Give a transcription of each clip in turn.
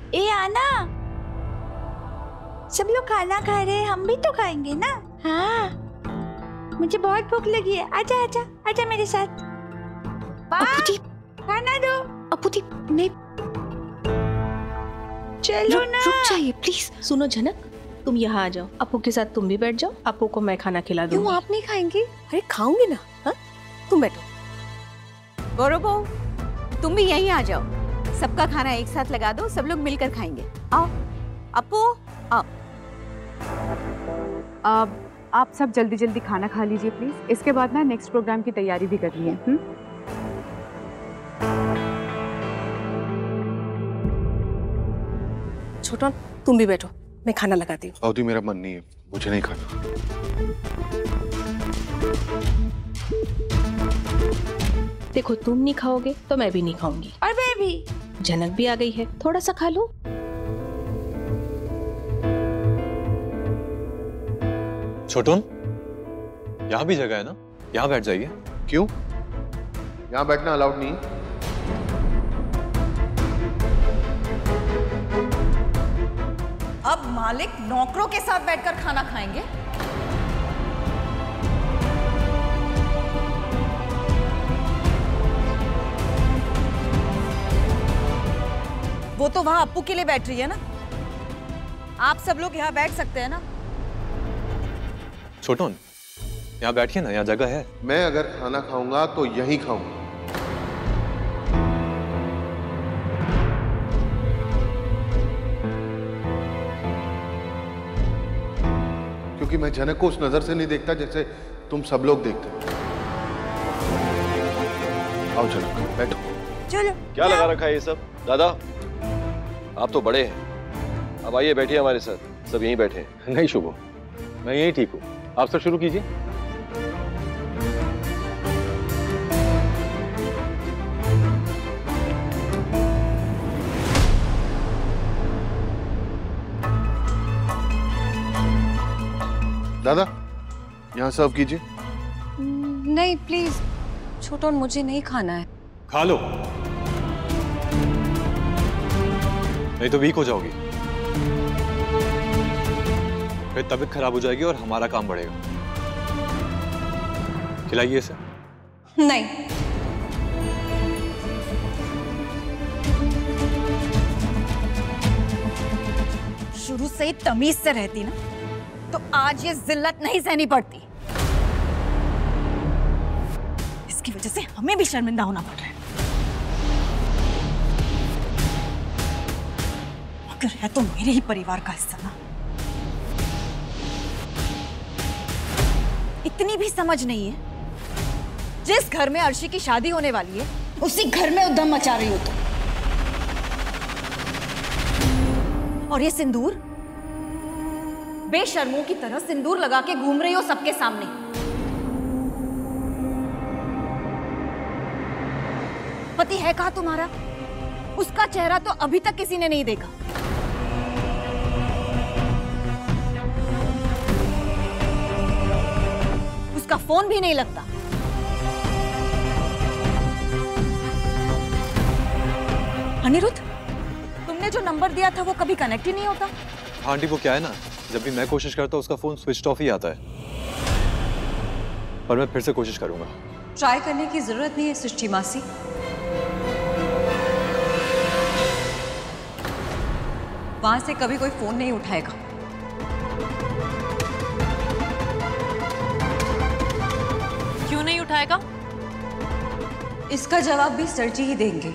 ए आना, सब लोग खाना खा रहे हैं, हम भी तो खाएंगे ना। हाँ, मुझे बहुत भूख लगी है। आजा आजा आजा मेरे साथ। खाना दो। अपूदीप नहीं, चलो ना। रुक जाइए प्लीज। सुनो जनक, तुम यहाँ आ जाओ, अपू के साथ तुम भी बैठ जाओ, अपू को मैं खाना खिला दूंगी। क्यों आप नहीं खाएंगी? अरे खाऊंगी ना। हाँ, तुम बैठो। गौरव बहू, तुम भी यहीं आ जाओ, सबका खाना एक साथ लगा दो, सब लोग मिलकर खाएंगे। आओ अपू, आओ। आप सब जल्दी जल्दी खाना खा लीजिए प्लीज। इसके बाद ना नेक्स्ट प्रोग्राम की तैयारी भी करनी है। छोटन, तुम भी बैठो, मैं खाना लगाती हूँ। अवधि, मेरा मन नहीं है, मुझे नहीं खाना। देखो, तुम नहीं खाओगे तो मैं भी नहीं खाऊंगी। और मैं भी। जनक भी आ गई है, थोड़ा सा खा लो। छोटून, यहाँ भी जगह है ना, यहाँ बैठ जाइए। क्यों? यहाँ बैठना अलाउड नहीं है? अब मालिक नौकरों के साथ बैठकर खाना खाएंगे? वो तो वहां अप्पू के लिए बैठ रही है ना, आप सब लोग यहाँ बैठ सकते हैं ना। छोटून, यहाँ बैठिए ना, यहाँ जगह है। मैं अगर खाना खाऊंगा तो यहीं खाऊंगा। क्योंकि मैं जनक को उस नजर से नहीं देखता जैसे तुम सब लोग देखते हो। आओ जनक, बैठो। चलो। क्या लगा रखा है ये सब? दादा, आप तो बड़े हैं, अब आइए बैठिए हमारे साथ, सब यहीं बैठे हैं। नहीं शुभो, मैं यही ठीक हूँ, आप सब शुरू कीजिए। दादा, यहाँ सर्व कीजिए। नहीं प्लीज छोटन, मुझे नहीं खाना है। खा लो, नहीं तो वीक हो जाओगी, फिर तबीयत खराब हो जाएगी और हमारा काम बढ़ेगा। खिलाइए इसे। नहीं। शुरू से ही तमीज से रहती ना, तो आज ये जिल्लत नहीं सहनी पड़ती। इसकी वजह से हमें भी शर्मिंदा होना पड़ रहा है। अगर है तो मेरे ही परिवार का हिस्सा ना। इतनी भी समझ नहीं है, जिस घर में अर्शी की शादी होने वाली है उसी घर में उद्यम मचा रही हो तुम। और ये सिंदूर, बेशर्मों की तरह सिंदूर लगा के घूम रही हो सबके सामने। पति है कहाँ तुम्हारा? उसका चेहरा तो अभी तक किसी ने नहीं देखा। उसका फोन भी नहीं लगता। अनिरुद्ध, तुमने जो नंबर दिया था वो कभी कनेक्ट ही नहीं होता। आंटी, वो क्या है ना, जब भी मैं कोशिश करता हूँ उसका फोन स्विच ऑफ ही आता है, पर मैं फिर से कोशिश करूंगा। ट्राई करने की जरूरत नहीं है सृष्टि मासी। वहां से कभी कोई फोन नहीं उठाएगा। क्यों नहीं उठाएगा? इसका जवाब भी सर जी ही देंगे।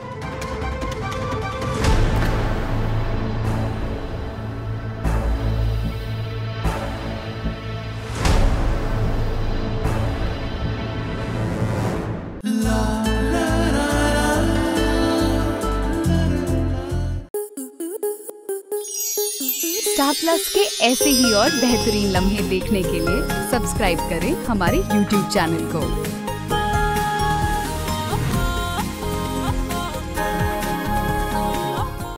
स्टार प्लस के ऐसे ही और बेहतरीन लम्हे देखने के लिए सब्सक्राइब करें हमारे YouTube चैनल को।